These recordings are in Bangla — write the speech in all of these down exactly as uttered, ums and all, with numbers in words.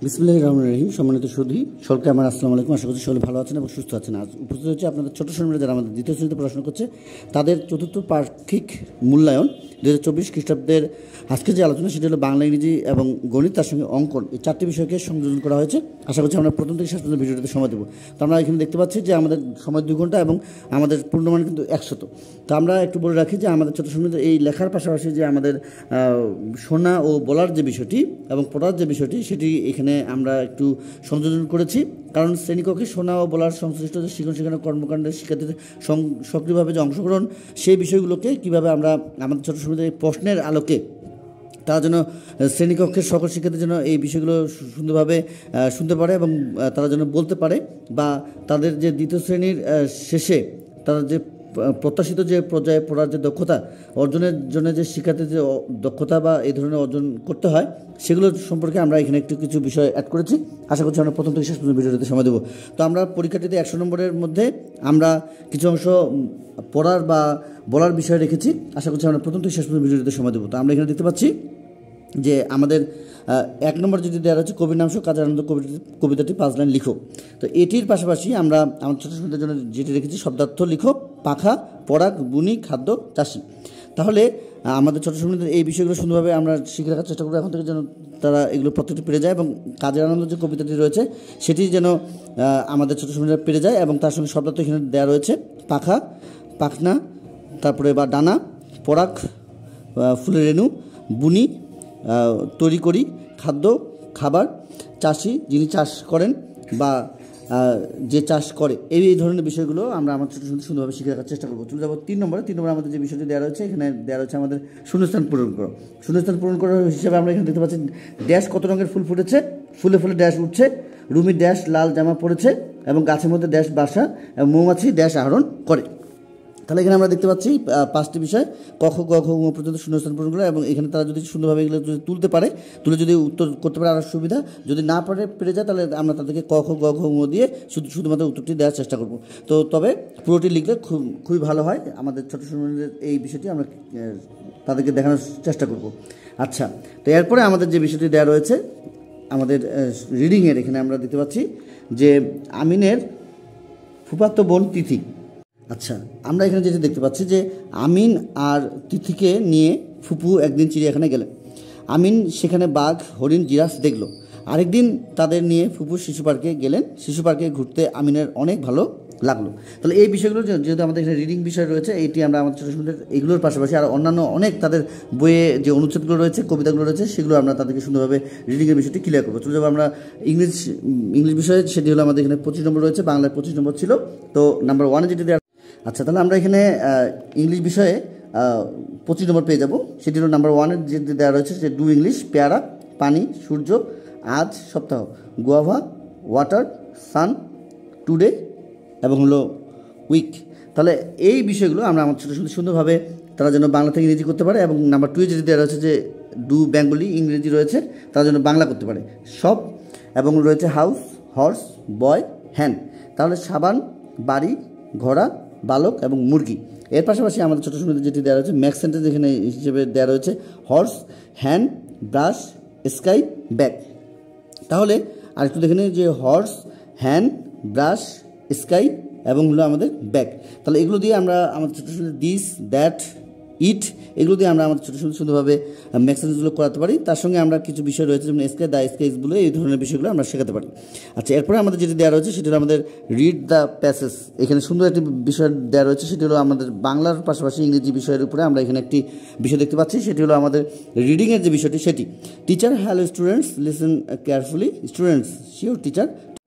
বিসমিল্লাহির রহমানির রহিম। সম্মানিত সুধী সকলকে আমার আসসালামু আলাইকুম। আশা করছি সকলে ভালো আছেন এবং সুস্থ আছেন। আজ উপস্থিত হচ্ছে আপনাদের ছোট শর্মীরা যারা আমাদের দ্বিতীয় শ্রেণীতে পড়াশোনা করছে তাদের চতুর্থ পাক্ষিক মূল্যায়ন দু হাজার চব্বিশ খ্রিস্টাব্দের আজকে যে আলোচনা সেটি হলো বাংলা, ইংরেজি এবং গণিত, তার সঙ্গে অঙ্কন, এই চারটি বিষয়কে সংযোজন করা হয়েছে। আশা করছি আমরা প্রথম থেকে শেষ পর্যন্ত ভিডিওটিতে সময় দেবো। তো আমরা এখানে দেখতে পাচ্ছি যে আমাদের সময় দুই ঘন্টা এবং আমাদের পূর্ণমান কিন্তু একশত। তো আমরা একটু বলে রাখি যে আমাদের ছোট শর্মীদের এই লেখার পাশাপাশি যে আমাদের শোনা ও বলার যে বিষয়টি এবং পড়ার যে বিষয়টি সেটি এখানে আমরা একটু সংযোজন করেছি। কারণ শ্রেণীকক্ষে শোনা ও বলার সংশ্লিষ্ট যে শিক্ষণ শেখানোর কর্মকাণ্ডের শিক্ষার্থীদের সক্রিয়ভাবে যে অংশগ্রহণ, সেই বিষয়গুলোকে কীভাবে আমরা আমাদের ছোটো শর্মীদের এই প্রশ্নের আলোকে তারা যেন শ্রেণীকক্ষের সকল শিক্ষার্থী যেন এই বিষয়গুলো সুন্দরভাবে শুনতে পারে এবং তারা যেন বলতে পারে, বা তাদের যে দ্বিতীয় শ্রেণীর শেষে তারা যে প্রত্যাশিত যে পর্যায়ে পড়ার যে দক্ষতা অর্জনের জন্য যে শিক্ষার্থীর যে দক্ষতা বা এই ধরনের অর্জন করতে হয় সেগুলো সম্পর্কে আমরা এখানে একটু কিছু বিষয় অ্যাড করেছি। আশা করছি আমরা প্রথম থেকে শেষ পর্যন্ত ভিডিওতে সময় দেবো। তো আমরা পরীক্ষাটিতে একশো নম্বরের মধ্যে আমরা কিছু অংশ পড়ার বা বলার বিষয় রেখেছি। আশা করছি আমরা প্রথম থেকে শেষ পর্যন্ত ভিডিওতে সময় দেবো। তো আমরা এখানে দেখতে পাচ্ছি যে আমাদের এক নম্বর যেটি দেওয়া হচ্ছে কবির নাম সহ কাজের আনন্দ কবিতাটি পাঁচ লাইন লিখো। তো এটির পাশাপাশি আমরা আমাদের ছোটো ছোটোদের জন্য যেটি রেখেছি শব্দার্থ লিখো, পাখা, পরাগ, বুনি, খাদ্য, চাষি। তাহলে আমাদের ছোটো ছোটোদের এই বিষয়গুলো সুন্দরভাবে আমরা শিখে রাখার চেষ্টা করবো এখন থেকে, যেন তারা এগুলো প্রত্যেকটি পেরে যায় এবং কাজের আনন্দ যে কবিতাটি রয়েছে সেটি যেন আমাদের ছোটো ছোটোরা পেরে যায়। এবং তার সঙ্গে শব্দার্থ এখানে দেওয়া রয়েছে পাখা, পাখনা, তারপরে বা ডানা, পরাগ, ফুলের রেণু, বুনি, তৈরি করি, খাদ্য, খাবার, চাষি যিনি চাষ করেন বা যে চাষ করে, এই ধরনের বিষয়গুলো আমরা আমার ছোটো ছোটো সুন্দরভাবে শিখে রাখার চেষ্টা করবো। চলে যাবো তিন নম্বরে। তিন নম্বরে আমাদের যে বিষয়টি দেওয়া রয়েছে এখানে দেওয়া রয়েছে আমাদের শূন্যস্থান পূরণ করো। শূন্যস্থান পূরণ করার হিসেবে আমরা এখানে দেখতে পাচ্ছি ড্যাশ কত রঙের ফুল ফুটেছে, ফুলে ফুলে ড্যাশ উঠছে, রুমি ড্যাশ লাল জামা পরেছে এবং গাছের মধ্যে ড্যাশ বাসা এবং মৌমাছি ড্যাশ আহরণ করে। তাহলে এখানে আমরা দেখতে পাচ্ছি পাঁচটি বিষয় ক খ গ ঘ ঙ পর্যন্ত শূন্যস্থান পূরণ করে এবং এখানে তারা যদি সুন্দরভাবে এগুলো যদি তুলতে পারে, তুলে যদি উত্তর করতে পারে আরও সুবিধা, যদি না পারে পেরে যায় তাহলে আমরা তাদেরকে ক খ গ ঘ ঙ দিয়ে শুধু শুধুমাত্র উত্তরটি দেওয়ার চেষ্টা করব। তো তবে পুরোটি লিখলে খুব খুবই ভালো হয়। আমাদের ছোটো শর্মীদের এই বিষয়টি আমরা তাদেরকে দেখানোর চেষ্টা করব। আচ্ছা, তো এরপরে আমাদের যে বিষয়টি দেওয়া রয়েছে আমাদের রিডিংয়ের, এখানে আমরা দেখতে পাচ্ছি যে আমিনের ফুফাতো বোন তিথি। আচ্ছা, আমরা এখানে যেটা দেখতে পাচ্ছি যে আমিন আর তিথিকে নিয়ে ফুপু একদিন চিড়িয়াখানায় গেলেন। আমিন সেখানে বাঘ, হরিণ, জিরাফ দেখলো। আরেকদিন তাদের নিয়ে ফুপু শিশু পার্কে গেলেন। শিশু পার্কে ঘুরতে আমিনের অনেক ভালো লাগলো। তাহলে এই বিষয়গুলো যেহেতু আমাদের এখানে রিডিং বিষয় রয়েছে, এইটি আমরা আমাদের ছোটো ছোটোদের এগুলোর পাশাপাশি আর অন্যান্য অনেক তাদের বইয়ে যে অনুচ্ছেদগুলো রয়েছে, কবিতাগুলো রয়েছে, সেগুলো আমরা তাদেরকে সুন্দরভাবে রিডিংয়ের বিষয়টি ক্লিয়ার করবো। চলে যাবো আমরা ইংলিশ ইংলিশ বিষয়ে, সেটি হলো আমাদের এখানে পঁচিশ নম্বর রয়েছে, বাংলায় পঁচিশ নম্বর ছিল। তো নাম্বার ওয়ানে যেটি দেওয়া। আচ্ছা, তাহলে আমরা এখানে ইংলিশ বিষয়ে পঁচিশ নম্বর পেয়ে যাব। সেটি হলো নাম্বার ওয়ানের যে দেওয়া রয়েছে যে ডু ইংলিশ, পেয়ারা, পানি, সূর্য, আজ, সপ্তাহ, গোয়াভা, ওয়াটার, সান, টুডে এবং হলো উইক। তাহলে এই বিষয়গুলো আমরা আমার ছোটো ছোটো সুন্দরভাবে তারা যেন বাংলা থেকে ইংরেজি করতে পারে। এবং নাম্বার টুয়ে যেটি দেওয়া রয়েছে যে ডু বেঙ্গলি, ইংরেজি রয়েছে, তারা যেন বাংলা করতে পারে। সব এবং রয়েছে হাউস, হর্স, বয়, হ্যান্ড। তাহলে সাবান, বাড়ি, ঘোড়া, বালক এবং মুরগি। এর পাশাপাশি আমাদের ছোটো ছোটোদের যেটি দেওয়া রয়েছে ম্যাক্স সেন্টেন্স এখানে হিসেবে দেওয়া রয়েছে horse, hand, brush, sky, bag. তাহলে আরেকটু দেখে নিই যে হর্স, হ্যান্ড, ব্রাশ, স্কাই এবং হলো আমাদের ব্যাগ। তাহলে এগুলো দিয়ে আমরা আমাদের ছোটো ছোটো দিস, দ্যাট, ইট, এগুলো দিয়ে আমরা আমাদের ছোটো ছোটো সুন্দরভাবে ম্যাক্স সেন্টেন্সগুলো করাতে পারি। তার সঙ্গে আমরা কিছু বিষয় রয়েছে যেমন স্কাই, দ্য স্কাইসগুলো, এই ধরনের বিষয়গুলো আমরা শেখাতে পারি। আচ্ছা, এরপরে আমাদের যেটি দেওয়া রয়েছে সেটি হলো আমাদের রিড দ্য প্যাসেজ। এখানে সুন্দর একটি বিষয় দেওয়া রয়েছে, সেটি হলো আমাদের বাংলার পাশাপাশি ইংরেজি বিষয়ের উপরে আমরা এখানে একটি বিষয় দেখতে পাচ্ছি, সেটি হলো আমাদের রিডিংয়ের যে বিষয়টি সেটি। Teacher, hello students, listen carefully. Students, sure teacher.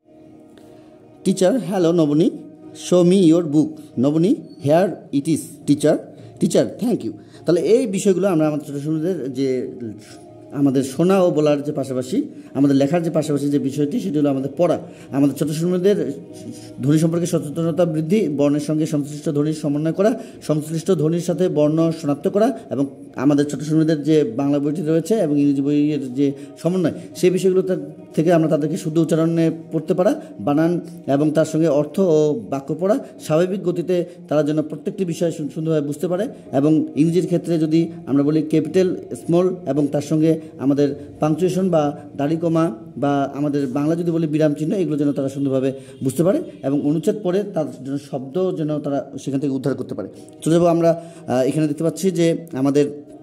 Teacher, hello Nabani, show me your book. Nabani, here it is. Teacher, teacher, thank you. তাহলে এই বিষয়গুলো আমরা আমাদের ছোটো ছোটোদের যে আমাদের শোনা ও বলার যে পাশাপাশি আমাদের লেখার যে পাশাপাশি যে বিষয়টি সেটি হলো আমাদের পড়া। আমাদের ছোটো ছোটোদের ধ্বনি সম্পর্কে সচেতনতা বৃদ্ধি, বর্ণের সঙ্গে সংশ্লিষ্ট ধ্বনির সমন্বয় করা, সংশ্লিষ্ট ধ্বনির সাথে বর্ণ শনাক্ত করা এবং আমাদের ছোটো ছোটোদের যে বাংলা বইটি রয়েছে এবং ইংরেজি বইয়ের যে সমন্বয়, সেই বিষয়গুলো থেকে আমরা তাদেরকে শুদ্ধ উচ্চারণে পড়তে পারা, বানান এবং তার সঙ্গে অর্থ ও বাক্য পড়া, স্বাভাবিক গতিতে তারা যেন প্রত্যেকটি বিষয় সুন্দরভাবে বুঝতে পারে। এবং ইংরেজির ক্ষেত্রে যদি আমরা বলি ক্যাপিটাল, স্মল এবং তার সঙ্গে আমাদের পাংচুয়েশন বা দাড়ি কমা বা আমাদের বাংলা যদি বলি বিরাম চিহ্ন, এগুলো যেন তারা সুন্দরভাবে বুঝতে পারে এবং অনুচ্ছেদ পড়ে তার যেন শব্দ যেন তারা সেখান থেকে উদ্ধার করতে পারে। চলে যাবো আমরা এখানে দেখতে পাচ্ছি যে আমাদের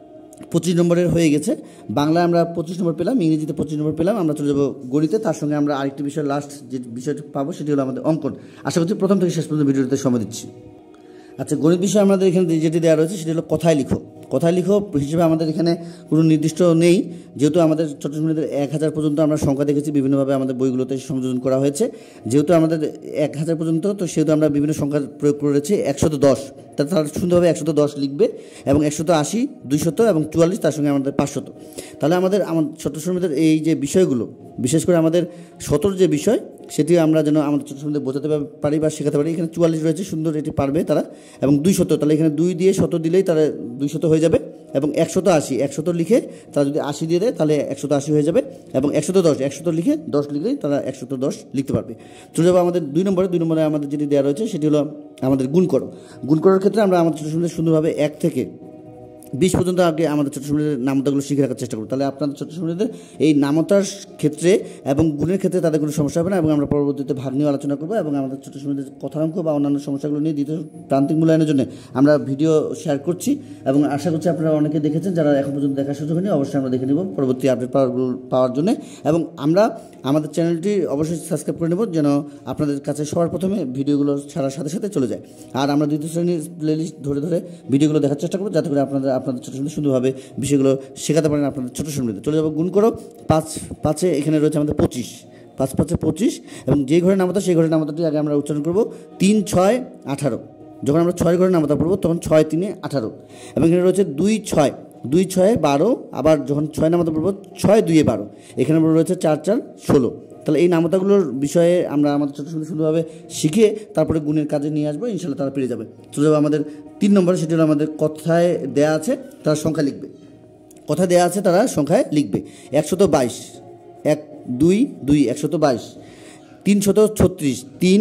পঁচিশ নম্বরের হয়ে গেছে। বাংলায় আমরা পঁচিশ নম্বর পেলাম, ইংরেজিতে পঁচিশ নম্বর পেলাম। আমরা চলে যাবো গণিতে, তার সঙ্গে আমরা আরেকটি বিষয় লাস্ট যে বিষয়টি পাবো সেটি হলো আমাদের অঙ্কন। আশা করছি প্রথম থেকে শেষ পর্যন্ত ভিডিওতে সময় দিচ্ছি। আচ্ছা, গণিত বিষয়ে আমাদের এখানে যেটি দেওয়া রয়েছে সেটি হলো কথায় লিখো। কথায় লিখো হিসেবে আমাদের এখানে কোনো নির্দিষ্ট নেই, যেহেতু আমাদের ছোট ছোটদের এক হাজার পর্যন্ত আমরা সংখ্যা দেখেছি, বিভিন্নভাবে আমাদের বইগুলোতে সংযোজন করা হয়েছে। যেহেতু আমাদের এক হাজার পর্যন্ত, তো সেহেতু আমরা বিভিন্ন সংখ্যা প্রয়োগ করেছি। একশত দশ, তার তারা সুন্দরভাবে একশত দশ লিখবে এবং একশত আশি, দুইশত এবং চুয়াল্লিশ, তার সঙ্গে আমাদের পাঁচশত। তাহলে আমাদের আমার ছোট ছোটদের এই যে বিষয়গুলো, বিশেষ করে আমাদের শতর যে বিষয়, সেটি আমরা যেন আমাদের ছোটো ছোটদের বোঝাতে পারি বা শেখাতে পারি। এখানে চুয়াল্লিশ রয়েছে, সুন্দর, এটি পারবে তারা। এবং দুইশত, তাহলে এখানে দুই দিয়ে শত দিলেই তারা দুইশত হয়ে যাবে। এবং একশত আশি, একশত লিখে তারা যদি আশি দিয়ে দেয় তাহলে একশত আশি হয়ে যাবে। এবং একশত দশ, একশত লিখে দশ লিখলেই তারা একশত দশ লিখতে পারবে। চলে যাবো আমাদের দুই নম্বরে। দুই নম্বরে আমাদের যেটি দেওয়া রয়েছে সেটি হলো আমাদের গুণ করো। গুণ করার ক্ষেত্রে আমরা আমাদের ছোটো ছোটদের সুন্দরভাবে এক থেকে বিশ পর্যন্ত আগে আমাদের ছোটো ছোটদের নামতাগুলো শিখে রাখার চেষ্টা করব। তাহলে আপনাদের ছোটো ছোটদের এই নামতার ক্ষেত্রে এবং গুণের ক্ষেত্রে তাদের কোনো সমস্যা হবে না। এবং আমরা পরবর্তীতে ভাগ নিয়ে আলোচনা করবো এবং আমাদের ছোটো ছোটদের কথাঙ্ক বা অন্যান্য সমস্যাগুলো নিয়ে দ্বিতীয় প্রান্তিক মূল্যায়নের জন্য আমরা ভিডিও শেয়ার করছি এবং আশা করছি আপনারা অনেকে দেখেছেন, যারা এখন পর্যন্ত দেখার সুযোগ হয়নি অবশ্যই আমরা দেখে নেব পরবর্তী আপডেট পাওয়ার পাওয়ার জন্য। এবং আমরা আমাদের চ্যানেলটি অবশ্যই সাবস্ক্রাইব করে নেব, যেন আপনাদের কাছে সবার প্রথমে ভিডিওগুলো ছাড়ার সাথে সাথে চলে যায়। আর আমরা দ্বিতীয় শ্রেণীর প্লেলিস্ট ধরে ধরে ভিডিওগুলো দেখার চেষ্টা করবো, যাতে করে আপনাদের আপনাদের ছোটো ছোটো সুন্দরভাবে বিষয়গুলো শেখাতে পারেন আপনাদের ছোটো শ্রেণীতে। চলে যাবো গুণ করো। পাঁচ পাঁচে এখানে রয়েছে আমাদের পঁচিশ, পাঁচ পাঁচে পঁচিশ এবং যে ঘরের নামতা সেই ঘরের নামতাটি আগে আমরা উচ্চারণ করবো। তিন ছয় আঠারো, যখন আমরা ছয় ঘরের নামতা পড়বো তখন ছয় তিনে আঠারো। এবং এখানে রয়েছে দুই ছয়, দুই ছয়ে বারো, আবার যখন ছয় নামতা পড়বো ছয় দুইয়ে বারো। এখানে রয়েছে চার চার ষোলো। তাহলে এই নামতাগুলোর বিষয়ে আমরা আমাদের ছোটো ছোটো সুন্দরভাবে শিখে তারপরে গুণের কাজে নিয়ে আসবো, ইনশাল্লাহ তারা পেরে যাবে। চলে যাবো আমাদের তিন নম্বরে, সেটি হলো আমাদের কথায় দেয়া আছে তারা সংখ্যা লিখবে। কথা দেয়া আছে তারা সংখ্যায় লিখবে। একশত বাইশ, এক দুই দুই, একশত বাইশ। তিনশত ছত্রিশ, তিন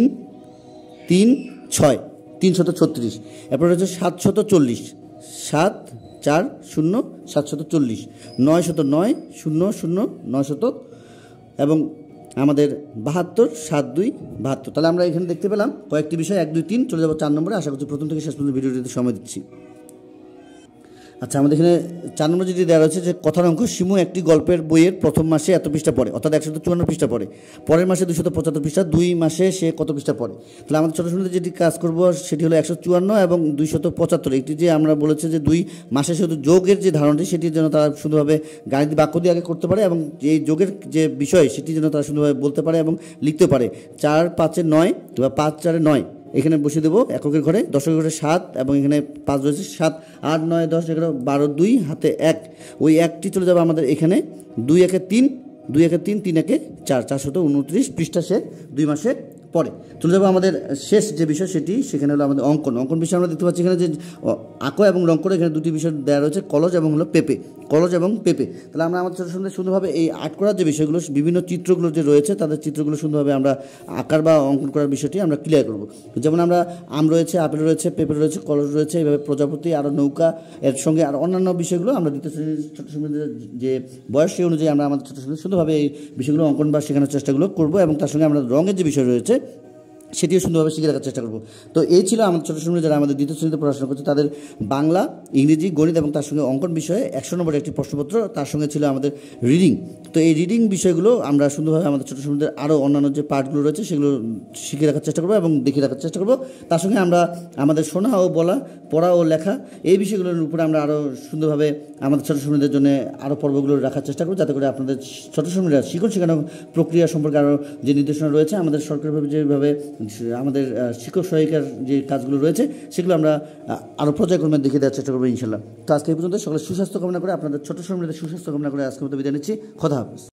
তিন ছয়, তিনশত ছত্রিশ। এরপর রয়েছে সাতশত চল্লিশ, সাত চার শূন্য, সাতশত চল্লিশ। নয়শত নয়, শূন্য শূন্য, নয়শত। এবং আমাদের বাহাত্তর, সাত দুই, বাহাত্তর। তাহলে আমরা এখানে দেখতে পেলাম কয়েকটি বিষয়, এক দুই তিন। চলে যাবো চার নম্বরে। আশা করছি প্রথম থেকে শেষ পর্যন্ত ভিডিওটিতে সময় দিচ্ছি। আচ্ছা, আমাদের এখানে চার নম্বর যেটি দেওয়া রয়েছে যে কথার অঙ্ক। শিমু একটি গল্পের বইয়ের প্রথম মাসে এত পৃষ্ঠা পড়ে, অর্থাৎ একশত চুয়ান্ন পৃষ্ঠা পড়ে। পরের মাসে দুশত পঁচাত্তর পৃষ্ঠা, দুই মাসে সে কত পৃষ্ঠা পড়ে? তাহলে আমাদের ছোটো ছোটো যেটি কাজ করব সেটি হলো একশো চুয়ান্ন এবং দুইশত পঁচাত্তর। একটি যে আমরা বলেছি যে দুই মাসে শুধু যোগের যে ধারণটি সেটি যেন তারা সুন্দরভাবে গাণিতিক বাক্য দিয়ে আগে করতে পারে এবং এই যোগের যে বিষয় সেটি যেন তারা সুন্দরভাবে বলতে পারে এবং লিখতে পারে। চার পাঁচে নয় বা পাঁচ চারে নয়, এখানে বসিয়ে দেবো এককের ঘরে। দশকের ঘরে সাত এবং এখানে পাঁচ রয়েছে, সাত আট নয় দশ এগারো বারো, দুই হাতে এক, ওই একটি চলে যাবে আমাদের এখানে। দুই একে তিন, দুই একে তিন, তিন একে চার, চারশত উনত্রিশ পৃষ্ঠা সে দুই মাসে পরে। চলে যাবো আমাদের শেষ যে বিষয় সেটি, সেখানে হলো আমাদের অঙ্কন। অঙ্কন বিষয় আমরা দেখতে পাচ্ছি এখানে যে আঁকো এবং রং করে, এখানে দুটি বিষয় দেওয়া রয়েছে, কলজ এবং হলো পেঁপে, কলজ এবং পেঁপে। তাহলে আমরা আমাদের ছোটো সুন্দর সুন্দরভাবে এই আর্ট করার যে বিষয়গুলো, বিভিন্ন চিত্রগুলো যে রয়েছে তাদের চিত্রগুলো সুন্দরভাবে আমরা আঁকার বা অঙ্কন করার বিষয়টি আমরা ক্লিয়ার করব। যেমন আমরা আম রয়েছে, আপেল রয়েছে, পেঁপে রয়েছে, কলজ রয়েছে, এইভাবে প্রজাপতি, আরও নৌকা, এর সঙ্গে আর অন্যান্য বিষয়গুলো আমরা দ্বিতীয় শ্রেণীর ছোটো সুন্দর যে বয়স সেই অনুযায়ী আমরা আমাদের ছোটো সুন্দর সুন্দরভাবে এই বিষয়গুলো অঙ্কন বা শেখানোর চেষ্টাগুলো করবো। এবং তার সঙ্গে আমরা রঙের যে বিষয় রয়েছে সেটিও সুন্দরভাবে শিখে রাখার চেষ্টা করব। তো এই ছিল আমাদের ছোটো শ্রেণী যারা আমাদের দ্বিতীয় শ্রেণীতে পড়াশোনা করছে তাদের বাংলা, ইংরেজি, গণিত এবং তার সঙ্গে অঙ্কন বিষয়ে একশো নম্বরের একটি প্রশ্নপত্র, তার সঙ্গে ছিল আমাদের রিডিং। তো এই রিডিং বিষয়গুলো আমরা সুন্দরভাবে আমাদের ছোটো শ্রেণীদের আরও অন্যান্য যে পার্টগুলো রয়েছে সেগুলো শিখে রাখার চেষ্টা করবো এবং দেখিয়ে রাখার চেষ্টা করবো। তার সঙ্গে আমরা আমাদের শোনা ও বলা, পড়া ও লেখা এই বিষয়গুলোর উপরে আমরা আরও সুন্দরভাবে আমাদের ছোটো শ্রেণীদের জন্য আরও পর্বগুলো রাখার চেষ্টা করবো, যাতে করে আপনাদের ছোটো শ্রেণীরা শিক্ষণ শেখানো প্রক্রিয়া সম্পর্কে আরও যে নির্দেশনা রয়েছে, আমাদের সরকারিভাবে যেভাবে আমাদের শিক্ষক সহায়িকার যে কাজগুলো রয়েছে সেগুলো আমরা আরও পর্যায়ক্রমে দেখে দেওয়ার চেষ্টা করবো ইনশাল্লাহ। তো আজকে এই পর্যন্ত সকলের সুস্বাস্থ্য কামনা করে, আপনাদের ছোটো শ্রেণীদের সুস্বাস্থ্য কামনা করে আজকের মতো বিদায় নিচ্ছি। খোদা হাফেজ।